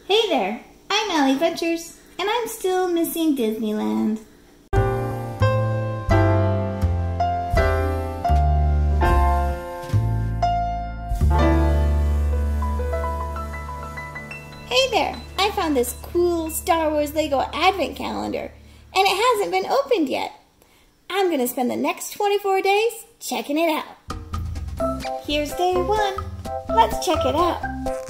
Hey there, I'm Allie Ventures, and I'm still missing Disneyland. Hey there, I found this cool Star Wars Lego Advent Calendar, and it hasn't been opened yet. I'm going to spend the next 24 days checking it out. Here's day 1. Let's check it out.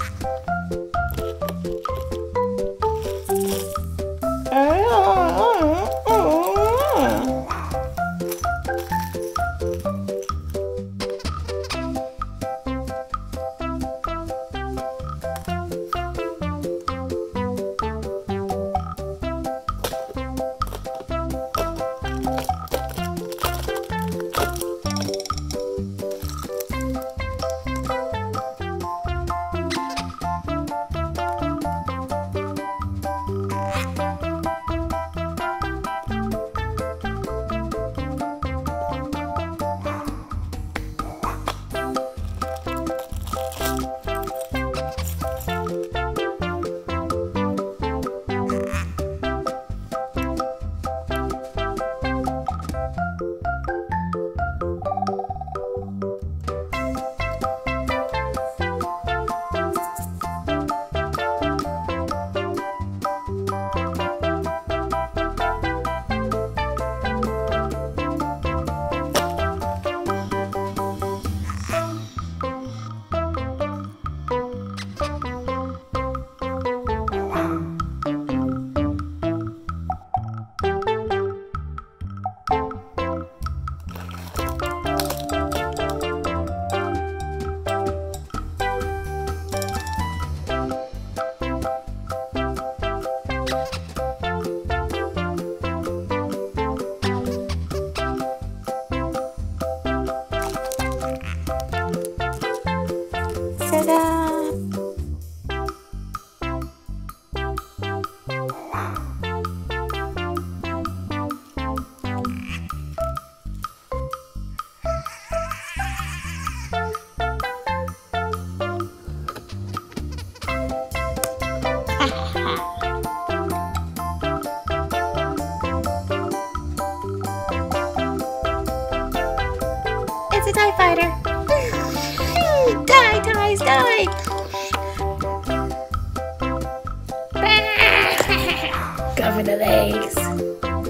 Ta-da! It's a TIE fighter! Die! Cover the legs.